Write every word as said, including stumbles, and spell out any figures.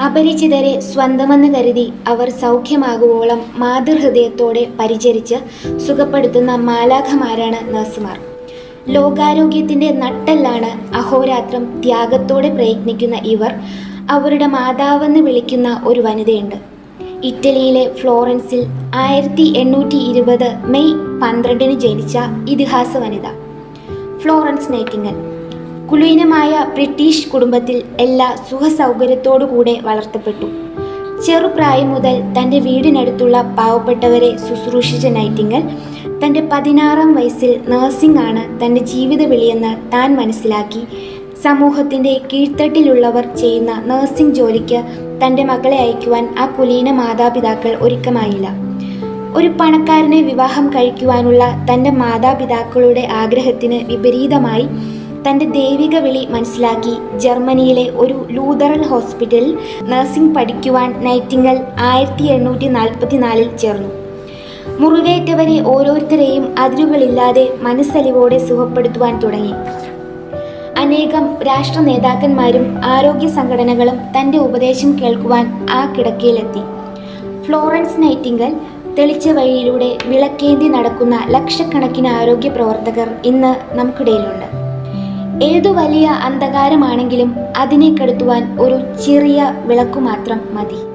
അപരിചിതരെ സ്വന്തമെന്ന് കരുതി അവർ സൗഖ്യമാകുവോളം മാതൃഹൃദയത്തോടെ പരിചരിച്ച് സുഖപ്പെടുത്തുന്ന മാലാഖമാരാണ് നഴ്സുമാർ. ലോകാരോഗ്യത്തിൻ്റെ നട്ടെല്ലാണ് അഹോരാത്രം ത്യാഗത്തോടെ പ്രയത്നിക്കുന്ന ഇവർ. അവരുടെ മാതാവെന്ന് വിളിക്കുന്ന ഒരു വനിതയുണ്ട്. ഇറ്റലിയിലെ ഫ്ലോറൻസിൽ ആയിരത്തി എണ്ണൂറ്റി ഇരുപത് മെയ് പന്ത്രണ്ടിന് ജനിച്ച ഇതിഹാസ വനിത ഫ്ലോറൻസ് നൈറ്റിംഗൽ. കുലീനമായ ബ്രിട്ടീഷ് കുടുംബത്തിൽ എല്ലാ സുഖസൗകര്യത്തോടുകൂടെ വളർത്തപ്പെട്ടു. ചെറുപ്രായം മുതൽ തൻ്റെ വീടിനടുത്തുള്ള പാവപ്പെട്ടവരെ ശുശ്രൂഷിച്ച നൈറ്റിംഗൽ തൻ്റെ പതിനാറാം വയസ്സിൽ നഴ്സിംഗ് ആണ് തൻ്റെ ജീവിത വിളിയെന്ന് താൻ മനസ്സിലാക്കി സമൂഹത്തിൻ്റെ കീഴ്ത്തട്ടിലുള്ളവർ ചെയ്യുന്ന നഴ്സിംഗ് ജോലിക്ക് തൻ്റെ മകളെ അയക്കുവാൻ ആ കുലീന മാതാപിതാക്കൾ ഒരുക്കമായില്ല. ഒരു പണക്കാരനെ വിവാഹം കഴിക്കുവാനുള്ള തൻ്റെ മാതാപിതാക്കളുടെ ആഗ്രഹത്തിന് വിപരീതമായി തൻ്റെ ദൈവിക വിളി മനസ്സിലാക്കി ജർമ്മനിയിലെ ഒരു ലൂതറൻ ഹോസ്പിറ്റലിൽ നഴ്സിംഗ് പഠിക്കുവാൻ നൈറ്റിംഗൽ ആയിരത്തി എണ്ണൂറ്റി നാൽപ്പത്തി നാലിൽ ചേർന്നു. മുറിവേറ്റവരെ ഓരോരുത്തരെയും അതിരുകളില്ലാതെ മനസ്സലിവോടെ സുഖപ്പെടുത്തുവാൻ തുടങ്ങി. അനേകം രാഷ്ട്ര നേതാക്കന്മാരും ആരോഗ്യ സംഘടനകളും തൻ്റെ ഉപദേശം കേൾക്കുവാൻ ആ കിടക്കയിലെത്തി. ഫ്ലോറൻസ് നൈറ്റിംഗൽ തെളിച്ച വഴിയിലൂടെ വിളക്കേന്തി നടക്കുന്ന ലക്ഷക്കണക്കിന് ആരോഗ്യ പ്രവർത്തകർ ഇന്ന് നമുക്കിടയിലുണ്ട്. ഏതു വലിയ അന്ധകാരമാണെങ്കിലും അതിനെ കെടുത്തുവാൻ ഒരു ചെറിയ വിളക്കു മാത്രം മതി.